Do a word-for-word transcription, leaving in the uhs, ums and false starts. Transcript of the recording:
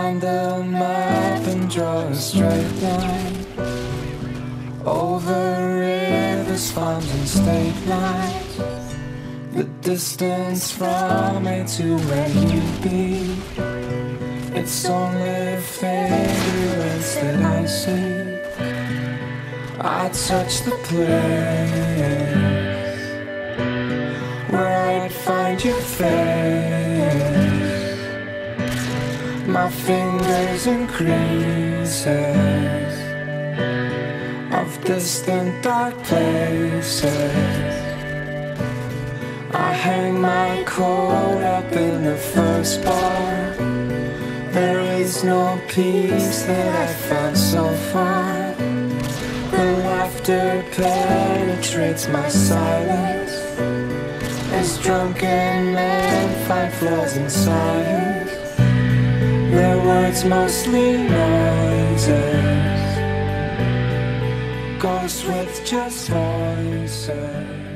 find the map and draw a straight line over rivers, farms and state lines. The distance from me to where you be, it's only figurines that I see. I touch the place where I'd find your face. My fingers in creases of distant dark places. I hang my coat up in the first bar. There is no peace that I found so far. The laughter penetrates my silence as drunken men find flaws in science. Their words mostly noises, ghosts with just voices.